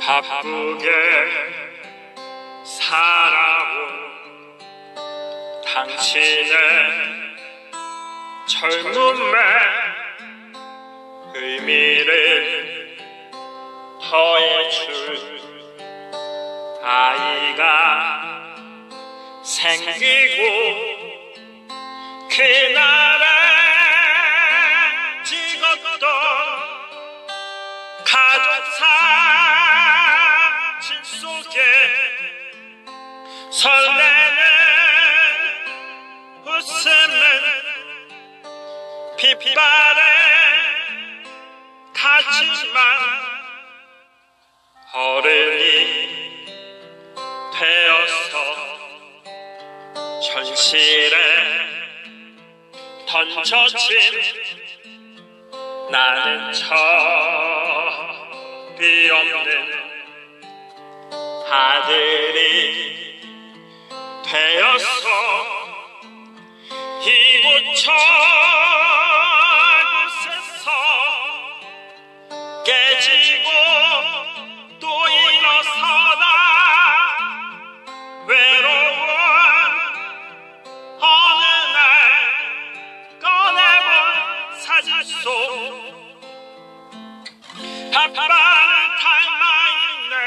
바쁘게 살아온 당신의 젊음의 의미를 더해줄 아이가 생기고 그날에 찍었던 가족 사진 속에 설레는 웃음은 빛바래 타지만 어른이 되어서 현실에 던져진 나는 철이 없는 아들이 되어서 이곳 저곳에서 깨지고 또 일어서다 외로운 어느 날 꺼내본 사진 속 아빠를 닮아있네.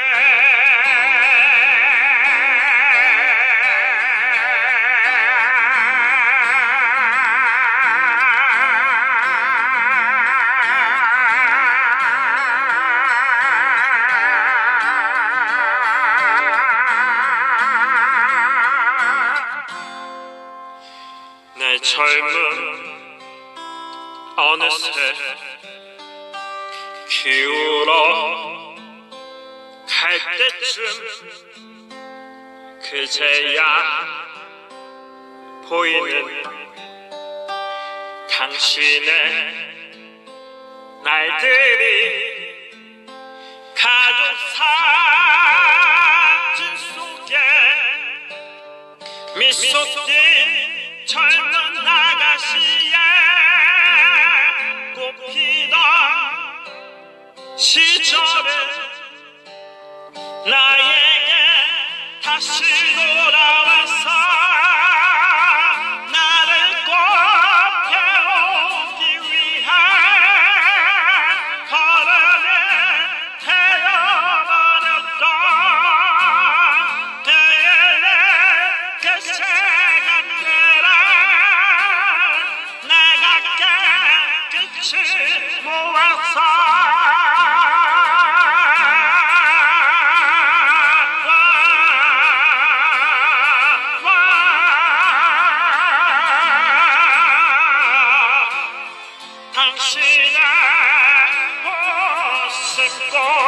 내 젊음 어느새 기울어 갈 때쯤 그제야 보이는 당신의 날들이 가족 사진 속에 미소 띤 젊은 아가씨의 꽃피던 시절에 나에게 다시 돌아와서 나를 꼭 배우기 위해 걸음을 태워버렸던 그의 그 시간들을 내가 깨끗이 모아서 당신의 모습 꼭